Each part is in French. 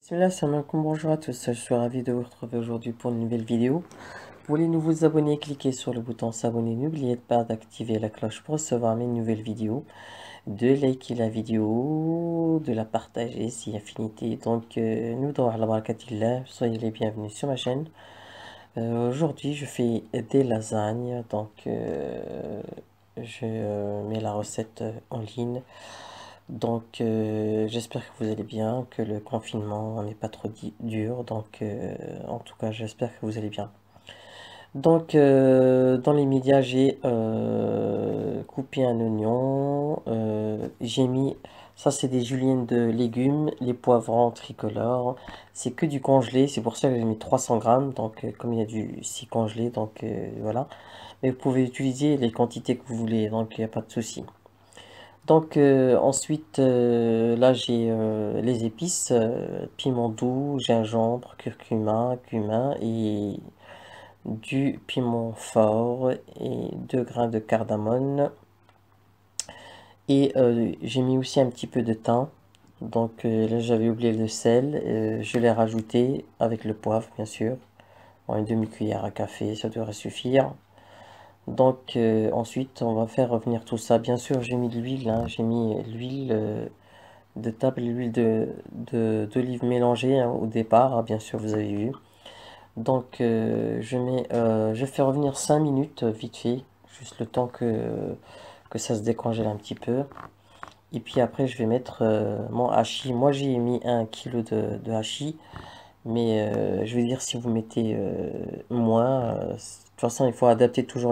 Bismillah, salam alaikum, bonjour à tous, je suis ravi de vous retrouver aujourd'hui pour une nouvelle vidéo. Voulez-nous vous abonner, cliquez sur le bouton s'abonner, n'oubliez pas d'activer la cloche pour recevoir mes nouvelles vidéos, de liker la vidéo, de la partager si affinité. Donc, nous devons la barakatillah, soyez les bienvenus sur ma chaîne. Aujourd'hui, je fais des lasagnes, donc je mets la recette en ligne. Donc, j'espère que vous allez bien, que le confinement n'est pas trop dur. Donc, en tout cas, j'espère que vous allez bien. Donc, dans les médias, j'ai coupé un oignon. J'ai mis, ça c'est des juliennes de légumes, les poivrons tricolores. C'est que du congelé, c'est pour ça que j'ai mis 300 grammes. Donc, comme il y a du si congelé, donc voilà. Mais vous pouvez utiliser les quantités que vous voulez, donc il n'y a pas de souci. Donc ensuite, là j'ai les épices, piment doux, gingembre, curcuma, cumin et du piment fort et 2 grains de cardamone. Et j'ai mis aussi un petit peu de thym. Donc là j'avais oublié le sel, je l'ai rajouté avec le poivre bien sûr, en une demi-cuillère à café, ça devrait suffire. Donc ensuite on va faire revenir tout ça. Bien sûr j'ai mis de l'huile, hein, j'ai mis l'huile de table, l'huile d'olive mélangée hein, au départ, hein, bien sûr vous avez vu. Donc je fais revenir 5 minutes vite fait, juste le temps que ça se décongèle un petit peu. Et puis après je vais mettre mon hachis. Moi j'ai mis 1 kg de hachis, mais je veux dire si vous mettez moins, de toute façon il faut adapter toujours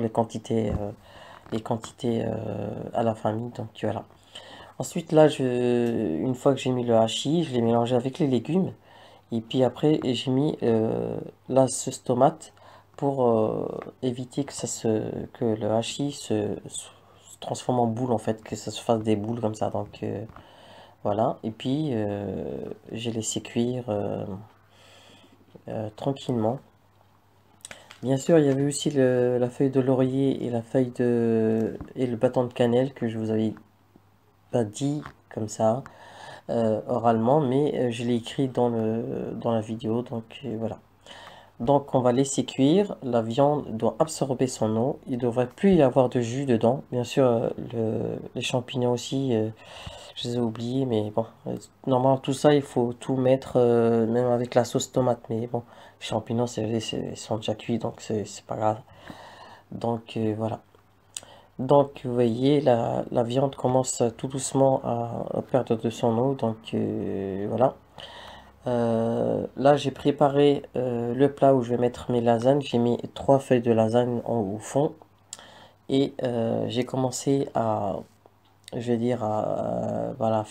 les quantités à la famille, donc voilà. Ensuite, là, une fois que j'ai mis le hachis, je l'ai mélangé avec les légumes. Et puis après, j'ai mis la sauce tomate pour éviter que le hachis se transforme en boule, en fait, que ça se fasse des boules comme ça. Donc voilà. Et puis, j'ai laissé cuire tranquillement. Bien sûr, il y avait aussi la feuille de laurier et et le bâton de cannelle que je vous avais pas dit comme ça. Oralement, mais je l'ai écrit dans la vidéo, donc voilà. Donc on va laisser cuire, la viande doit absorber son eau, il ne devrait plus y avoir de jus dedans. Bien sûr, les champignons aussi, je les ai oubliés, mais bon, normalement tout ça, il faut tout mettre, même avec la sauce tomate, mais bon, les champignons, ils sont déjà cuits, donc c'est pas grave. Donc voilà. Donc, vous voyez, la viande commence tout doucement à perdre de son eau. Donc, voilà. Là, j'ai préparé le plat où je vais mettre mes lasagnes. J'ai mis 3 feuilles de lasagne au fond. Et j'ai commencé je vais dire, voilà,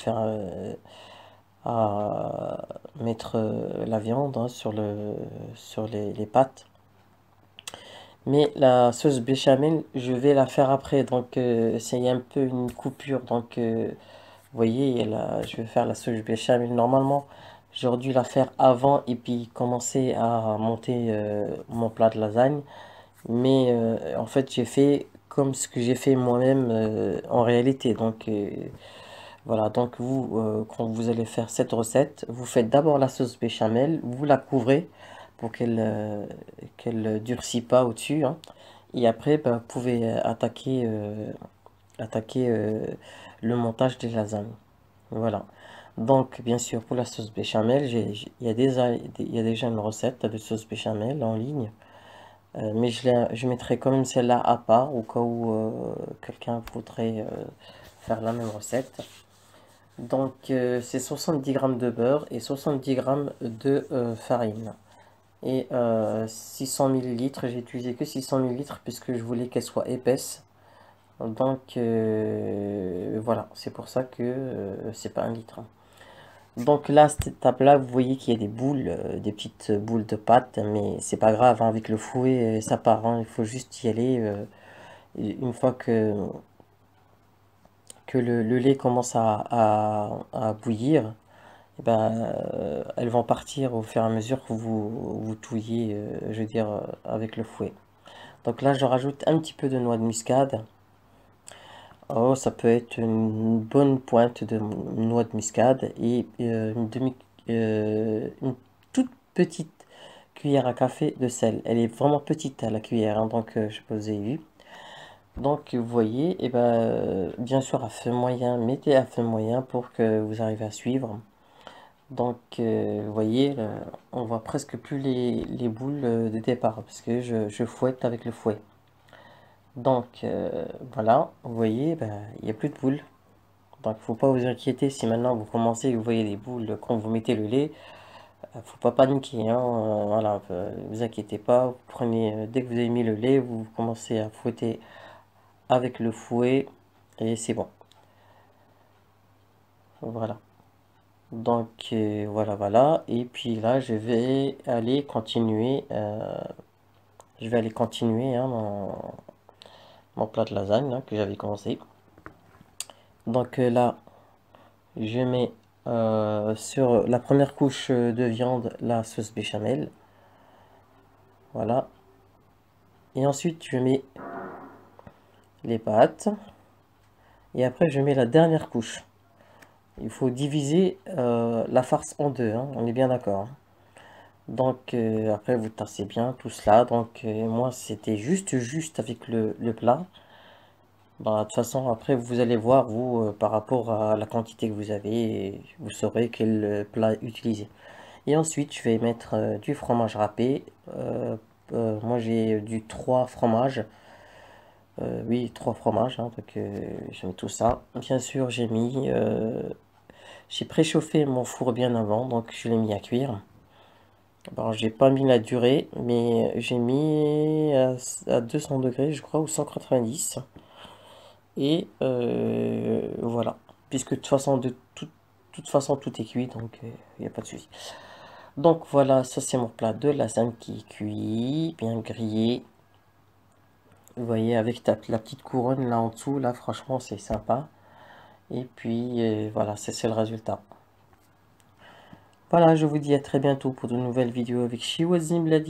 à mettre la viande hein, sur les pâtes. Mais la sauce béchamel, je vais la faire après. Donc, c'est un peu une coupure. Donc, vous voyez, je vais faire la sauce béchamel. Normalement, j'aurais dû la faire avant et puis commencer à monter mon plat de lasagne. Mais en fait, j'ai fait comme ce que j'ai fait moi-même en réalité. Donc, voilà. Donc, quand vous allez faire cette recette, vous faites d'abord la sauce béchamel. Vous la couvrez pour qu'elle durcit pas au-dessus, hein. Et après, bah, vous pouvez attaquer le montage des lasagnes. Voilà. Donc, bien sûr, pour la sauce béchamel, il y a déjà une recette de sauce béchamel en ligne. Mais je mettrai quand même celle-là à part au cas où quelqu'un voudrait faire la même recette. Donc, c'est 70 grammes de beurre et 70 grammes de farine. Et 600 millilitres, j'ai utilisé que 600 millilitres puisque je voulais qu'elle soit épaisse. Donc voilà, c'est pour ça que c'est pas 1 litre. Donc là, cette étape-là, vous voyez qu'il y a des boules, des petites boules de pâte, mais c'est pas grave, hein, avec le fouet, ça part, hein, il faut juste y aller. Une fois que le lait commence à bouillir, eh ben, elles vont partir au fur et à mesure que vous touillez, je veux dire, avec le fouet. Donc là, je rajoute un petit peu de noix de muscade. Oh, ça peut être une bonne pointe de noix de muscade et une toute petite cuillère à café de sel. Elle est vraiment petite à la cuillère, hein, donc je sais pas si vous avez vu. Donc vous voyez, et ben, bien sûr à feu moyen, mettez à feu moyen pour que vous arrivez à suivre. Donc vous voyez, on voit presque plus les boules de départ parce que je fouette avec le fouet. Donc voilà, vous voyez, ben, il n'y a plus de boules. Donc faut pas vous inquiéter si maintenant vous commencez et vous voyez des boules quand vous mettez le lait. Faut pas paniquer, hein, voilà, vous inquiétez pas. Vous prenez, dès que vous avez mis le lait, vous commencez à fouetter avec le fouet et c'est bon. Voilà. Donc voilà. Et puis là, je vais aller continuer, hein, mon plat de lasagne hein, que j'avais commencé. Donc là, je mets sur la première couche de viande la sauce béchamel. Voilà. Et ensuite, je mets les pâtes. Et après, je mets la dernière couche. Il faut diviser la farce en deux, hein, on est bien d'accord. Donc après, vous tassez bien tout cela. Donc moi, c'était juste avec le plat. Bah, de toute façon, après, vous allez voir, vous, par rapport à la quantité que vous avez, et vous saurez quel plat utiliser. Et ensuite, je vais mettre du fromage râpé. Moi, j'ai du 3 fromages. Oui, 3 fromages, hein, donc je mets tout ça. Bien sûr, j'ai préchauffé mon four bien avant, donc je l'ai mis à cuire. Bon, j'ai pas mis la durée, mais j'ai mis à 200 degrés, je crois, ou 190. Et voilà. Puisque toute façon, tout est cuit, donc il n'y a pas de souci. Donc voilà, ça c'est mon plat de lasagne qui est cuit, bien grillé. Vous voyez, avec la petite couronne là en dessous, là franchement c'est sympa. Et puis voilà, c'est le résultat. Voilà, je vous dis à très bientôt pour de nouvelles vidéos avec Shiwazim Bladi.